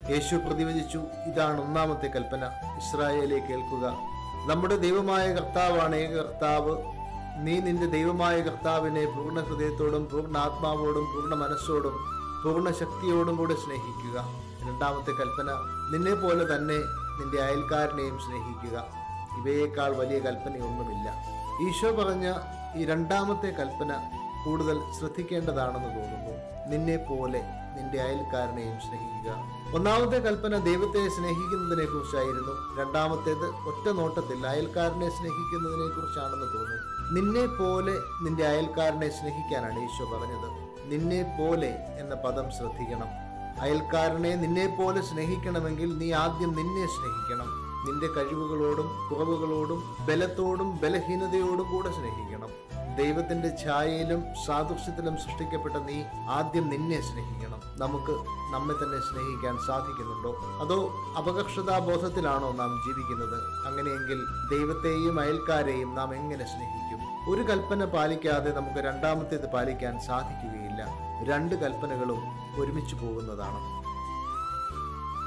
യേശു പ്രതിവചിച്ചു, ഇതാണ് ഒന്നാമത്തെ കൽപ്പന, ഇസ്രായേലേ കേൾക്കുക, നമ്മുടെ ദൈവമായ കർത്താവാണ് ഏക കർത്താവ്. നീ നിന്റെ ദൈവമായ കർത്താവിനെ പൂർണ്ണ ഹൃദയത്തോടും പൂർണ്ണ ആത്മാവോടും പൂർണ്ണ മനസ്സോടും പൂർണ്ണ ശക്തിയോടും കൂടെ സ്നേഹിക്കുക. രണ്ടാമത്തെ കൽപ്പന, നിന്നെ പോലെ തന്നെ നിന്റെ അയൽക്കാരനെയും സ്നേഹിക്കുക. ഇവയേക്കാൾ വലിയ കൽപ്പനയൊന്നുമില്ല. ഈശോ പറഞ്ഞ ഈ രണ്ടാമത്തെ കൽപ്പന കൂടുതൽ ശ്രദ്ധിക്കേണ്ടതാണെന്ന് തോന്നുന്നു. നിന്നെ പോലെ നിന്റെ അയൽക്കാരനെയും സ്നേഹിക്കുക. ഒന്നാമത്തെ കൽപ്പന ദൈവത്തെ സ്നേഹിക്കുന്നതിനെ കുറിച്ചായിരുന്നു. രണ്ടാമത്തേത് ഒറ്റ നോട്ടത്തിൽ അയൽക്കാരനെ സ്നേഹിക്കുന്നതിനെ കുറിച്ചാണെന്ന് തോന്നുന്നു. നിന്നെ പോലെ നിന്റെ അയൽക്കാരനെ സ്നേഹിക്കാനാണ് ഈശോ പറഞ്ഞത്. നിന്നെ പോലെ എന്ന പദം ശ്രദ്ധിക്കണം. അയൽക്കാരനെ നിന്നെ പോലെ സ്നേഹിക്കണമെങ്കിൽ നീ ആദ്യം നിന്നെ സ്നേഹിക്കണം. നിന്റെ കഴിവുകളോടും കുറവുകളോടും ബലത്തോടും ബലഹീനതയോടും കൂടെ സ്നേഹിക്കണം. ദൈവത്തിന്റെ ഛായയിലും സാദൃശ്യത്തിലും സൃഷ്ടിക്കപ്പെട്ട നീ ആദ്യം നിന്നെ സ്നേഹിക്കണം. നമുക്ക് നമ്മെ തന്നെ സ്നേഹിക്കാൻ സാധിക്കുന്നുണ്ടോ? അതോ അപകർഷതാബോധത്തിലാണോ നാം ജീവിക്കുന്നത്? അങ്ങനെയെങ്കിൽ ദൈവത്തെയും അയൽക്കാരെയും നാം എങ്ങനെ സ്നേഹിക്കും? ഒരു കൽപ്പന പാലിക്കാതെ നമുക്ക് രണ്ടാമത്തേത് പാലിക്കാൻ സാധിക്കുകയില്ല. രണ്ട് കൽപ്പനകളും ഒരുമിച്ച് പോകുന്നതാണ്.